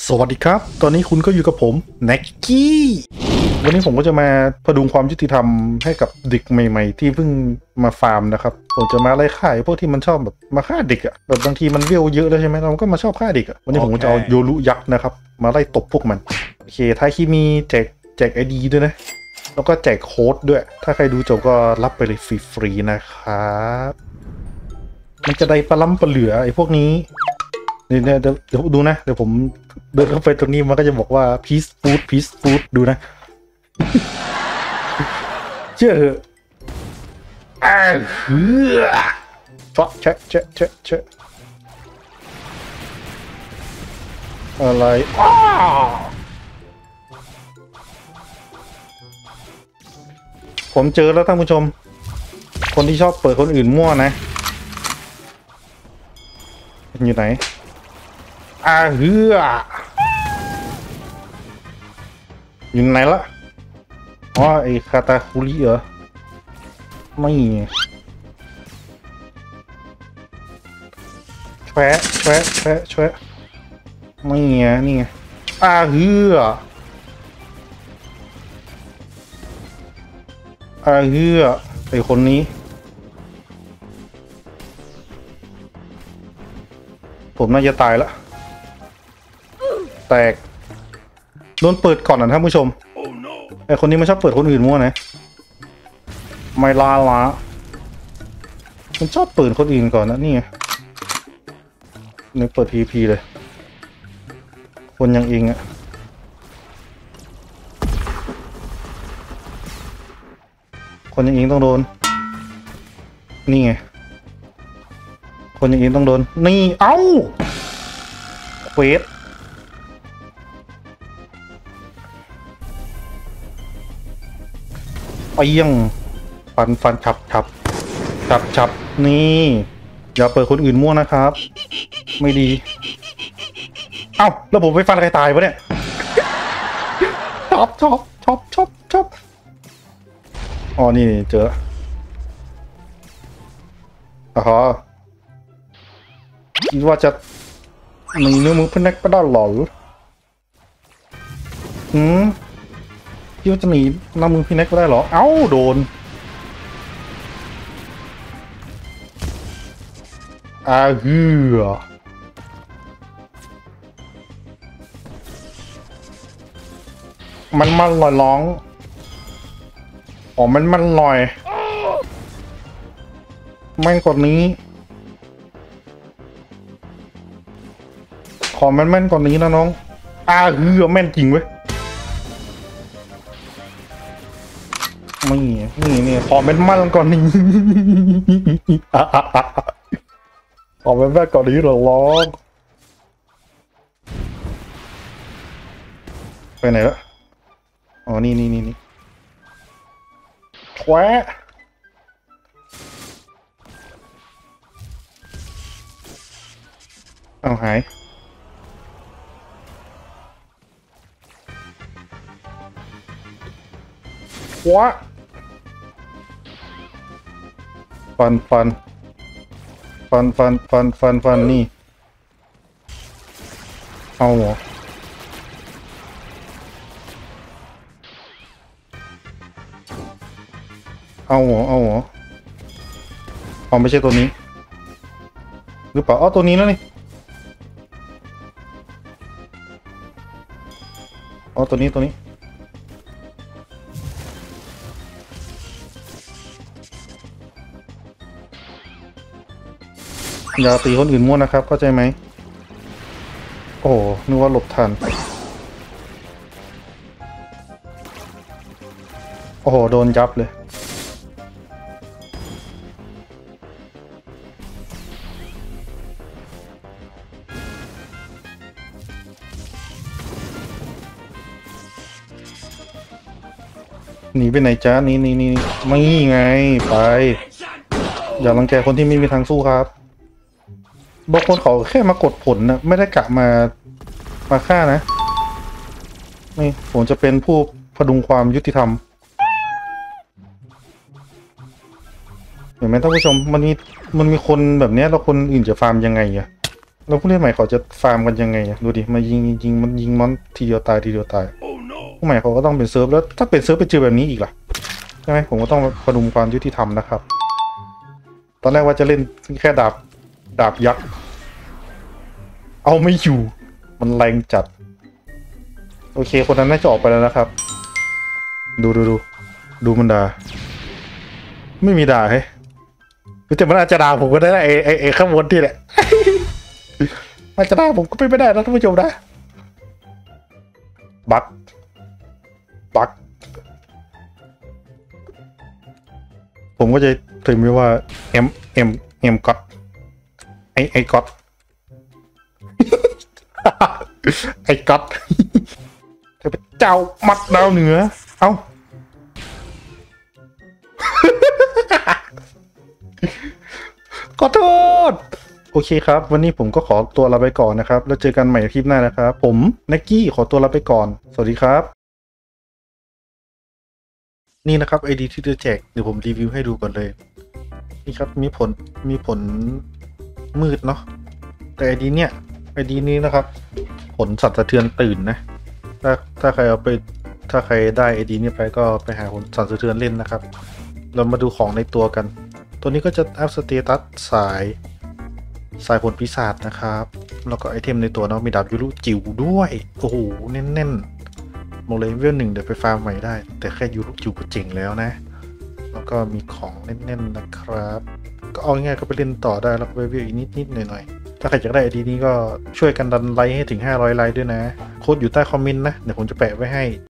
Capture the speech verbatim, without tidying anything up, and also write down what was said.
สวัสดีครับตอนนี้คุณก็อยู่กับผมแน็กกี้วันนี้ผมก็จะมาพดุงความยุติธรรมให้กับเด็กใหม่ๆที่เพิ่งมาฟาร์มนะครับผมจะมาไล่ฆ่าพวกที่มันชอบแบบมาฆ่าเด็กอะแบบบางทีมันเวลเยอะแล้วใช่ไหมเราก็มาชอบฆ่าเด็กอะวันนี้ผมก็จะเอาโยรุยักษ์นะครับมาไล่ตบพวกมันโอเคท้ายคลิปมีแจกแจกไอดีด้วยนะแล้วก็แจกโค้ดด้วยถ้าใครดูจบก็รับไปเลยฟรีๆนะครับมันจะได้ปลาล้ำปลาเหลือไอ้พวกนี้เนี่ยเดี๋ยวเดี๋ยวดูนะเดี๋ยวผมเดินเข้าไปตรงนี้มันก็จะบอกว่า peace food peace food ดูนะ เชื่อเหอะอ่าเฮือฟะเชะเชะเชะเชะอะไรอ้าผมเจอแล้วท่านผู้ชมคนที่ชอบเปิดคนอื่นมั่วนะอยู่ไหนอ่าเฮืออยู่ไหนละอ๋อไอคาตาคุริเหรอไม่แชะแชะแชะแชะไม่ไงนี่ไงอ่าเฮืออ่าเฮือไอคนนี้ผมน่าจะตายแล้วแตกโดนเปิดก่อนนะท่านผู้ชมไอคนนี้มันชอบเปิดคนอื่นมั่วนะไม่ลาละมันชอบเปิดคนอื่นก่อนนะนี่ไงเนี่ยเปิดพีพีเลยคนยังเองอะคนยังเองต้องโดนนี่ไงคนยังเองต้องโดนนี่เอ้าเควสไปยังฟันฟันฉับฉับฉับฉับนี่อย่าเปิดคนอื่นมั่วนะครับไม่ดีเอ้าแล้วผมไปฟันใครตายวะเนี่ยชอบชอบชอบชอบชอบอ๋อนี่เจออ๋อคิดว่าจะหนีเนื้อมือพนักก็ได้หรออืมคิดว่าจะหนีน้ำมือพี่แน็กก็ได้หรอเอ้าโดนอาฮือมันมันลอยร้องอ๋อมันมันลอยแม่นกว่านี้ขอแม่นแม่นกว่านี้นะน้องอาฮือแม่นจริงเว้ยไม่นี่นี่ขอแม่นแม่นก่อนนี้ ขอแม่นแม่นก่อนนี้เหรอร้องไปไหนละอ๋อนี่นี่นี่นี่แควะเอาหายวะฟันฟันฟันฟันฟันฟันฟันนี่เอาเหรอเอาเหรอเอาเหรออ๋อไม่ใช่ตัวนี้หรือเปล่าอ๋อตัวนี้แล้วนี่อ๋อตัวนี้ตัวนี้อย่าตีคนอื่นมั่วนะครับเข้าใจไหมโอ้นึกว่าหลบทันโอ้โหโดนยับเลยหนีไปไหนจ้านี่นี่นี่ไม่ไงไปอย่ารังแกคนที่ไม่มีทางสู้ครับบางคนเขาแค่มากดผลนะไม่ได้กะมามาฆ่านะนี่ผมจะเป็นผู้พดุงความยุติธรรมเห็นไหมท่านผู้ชมมันมีมันมีคนแบบนี้แล้วคนอื่นจะฟาร์มยังไงอะแล้วผู้เล่นใหม่เขาจะฟาร์มกันยังไงดูดิมายิงยิงมันยิงมอนทีเดียวตายทีเดียวตายผู้ใหม่เขาก็ต้องเป็นเซิร์ฟแล้วถ้าเป็นเซิร์ฟไปเจอแบบนี้อีกล่ะใช่ไหมผมก็ต้องประดุมความยุติธรรมนะครับตอนแรกว่าจะเล่นแค่ดาบดาบยักษ์เอาไม่อยู่มันแรงจัดโอเคคนนั้นน่าจะออกไปแล้วนะครับดูดูดูดูมันด่าไม่มีด่าเฮ้ยแต่มันอาจจะด่าผมก็ได้นะไอไอไอข้างบนที่แหละอาจจะด่าผมก็ไม่ได้นะท่านผู้ชมนะบักบักผมก็จะถึงไม่ว่าเอ็มเอ็มเอ็มก็อดไอไอก็อดไอก็อดเจ้ามัดดาวเหนือเอ้าขอโทษโอเคครับวันนี้ผมก็ขอตัวลาไปก่อนนะครับแล้วเจอกันใหม่คลิปหน้านะครับผมนักกี้ขอตัวลาไปก่อนสวัสดีครับนี่นะครับไอดีที่จะแจกเดี๋ยวผมรีวิวให้ดูก่อนเลยนี่ครับมีผลมีผลมืดเนาะแต่ไอดีเนี่ยไอดีนี้นะครับผลสั่นสะเทือนตื่นนะถ้าถ้าใครเอาไปถ้าใครได้ไอดีนี้ไปก็ไปหาผลสั่นสะเทือนเล่นนะครับเรามาดูของในตัวกันตัวนี้ก็จะอัพสเตตัสสายสายผลปีศาจนะครับแล้วก็ไอเทมในตัวเนาะมีดาบยูรุจิ๋วด้วยโอ้โหแน่นๆโมเลเวลหนึ่งเดี๋ยวไปฟาร์มใหม่ได้แต่แค่ยูรุจิ๋วก็เจ๋งแล้วนะแล้วก็มีของแน่นๆนะครับก็เอาง่ายๆก็ไปเล่นต่อได้แล้วก็ไปเวลอีกนิดๆหน่อยๆถ้าใครอยากได้ไอดีนี้ก็ช่วยกันดันไลค์ให้ถึงห้าร้อยไลค์ด้วยนะโค้ดอยู่ใต้คอมเมนต์นะเดี๋ยวผมจะแปะไว้ให้